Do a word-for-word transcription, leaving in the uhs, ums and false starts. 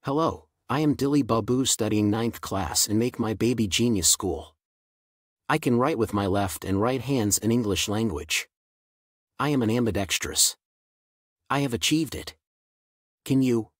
Hello, I am Dilli Babu studying ninth class in Make My Baby Genius School. I can write with my left and right hands in English language. I am an ambidextrous. I have achieved it. Can you?